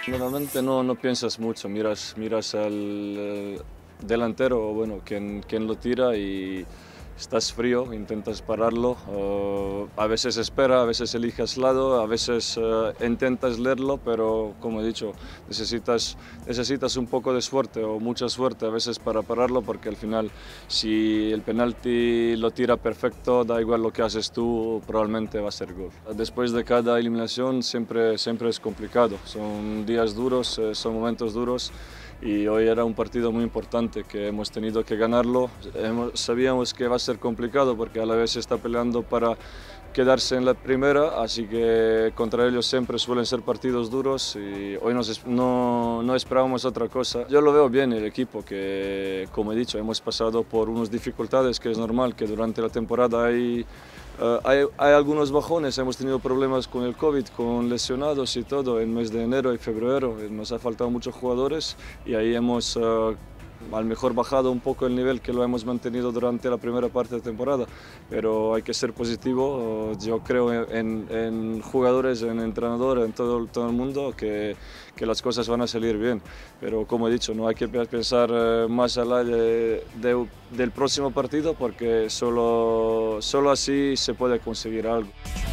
Normalmente no piensas mucho, miras al delantero, o bueno, quien lo tira y estás frío, intentas pararlo. A veces espera, a veces eliges lado, a veces intentas leerlo, pero como he dicho, necesitas un poco de suerte o mucha suerte a veces para pararlo, porque al final si el penalti lo tira perfecto, da igual lo que haces tú, probablemente va a ser gol. Después de cada eliminación siempre es complicado, son días duros, son momentos duros. Y hoy era un partido muy importante que hemos tenido que ganarlo. Sabíamos que va a ser complicado porque a la vez se está peleando para quedarse en la primera, así que contra ellos siempre suelen ser partidos duros y hoy no esperábamos otra cosa. Yo lo veo bien el equipo, que como he dicho, hemos pasado por unas dificultades que es normal que durante la temporada hay algunos bajones, hemos tenido problemas con el COVID, con lesionados y todo en mes de enero y febrero, nos ha faltado muchos jugadores y ahí hemos a lo mejor bajado un poco el nivel que lo hemos mantenido durante la primera parte de temporada, pero hay que ser positivo. Yo creo en jugadores, en entrenador, en todo el mundo que las cosas van a salir bien, pero como he dicho, no hay que pensar más allá del próximo partido porque solo así se puede conseguir algo.